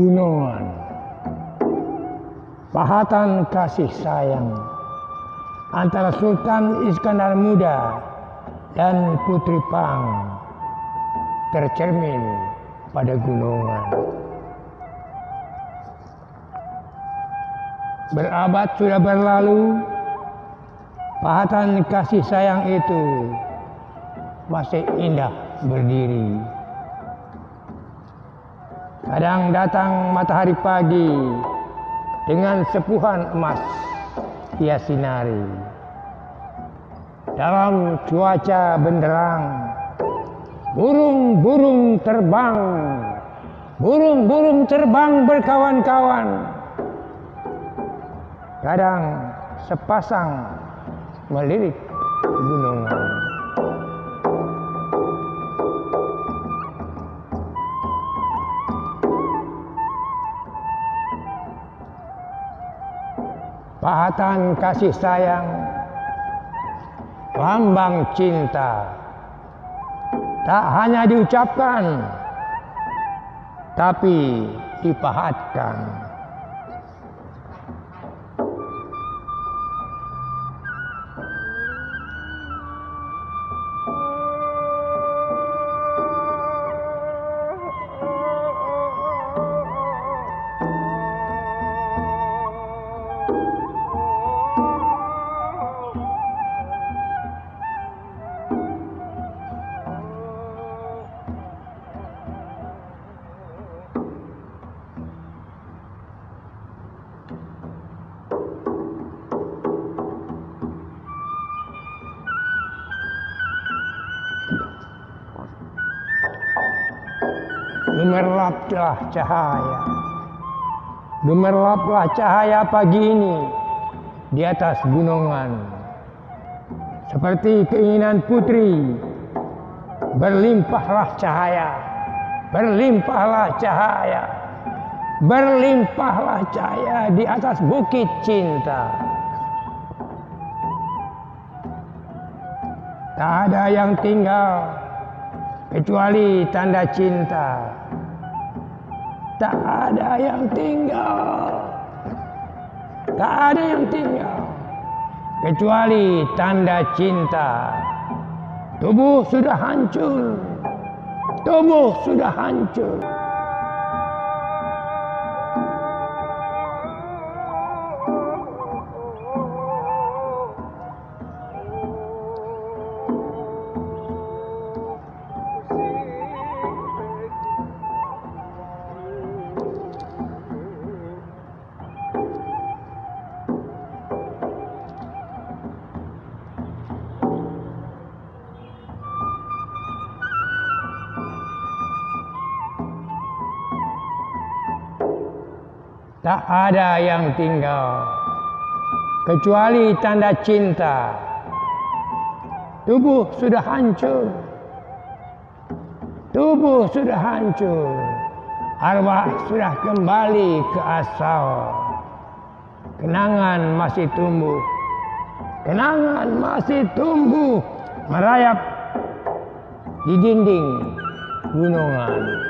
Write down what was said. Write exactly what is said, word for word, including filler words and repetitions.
Gunungan, pahatan kasih sayang antara Sultan Iskandar Muda dan Putri Pang tercermin pada gunungan. Berabad sudah berlalu, pahatan kasih sayang itu masih indah berdiri. Kadang datang matahari pagi dengan sepuhan emas ia sinari. Dalam cuaca benderang, burung-burung terbang, burung-burung terbang berkawan-kawan. Kadang sepasang melirik gunungan. Pahatan kasih sayang, lambang cinta, tak hanya diucapkan, tapi dipahatkan. Gemerlaplah cahaya, gemerlaplah cahaya pagi ini di atas gunungan. Seperti keinginan putri, berlimpahlah cahaya, berlimpahlah cahaya, berlimpahlah cahaya di atas bukit cinta. Tak ada yang tinggal kecuali tanda cinta. Tak ada yang tinggal, tak ada yang tinggal kecuali tanda cinta. Tubuh sudah hancur, tubuh sudah hancur. Tak ada yang tinggal kecuali tanda cinta. Tubuh sudah hancur, tubuh sudah hancur. Arwah sudah kembali ke asal. Kenangan masih tumbuh, kenangan masih tumbuh merayap di dinding gunungan.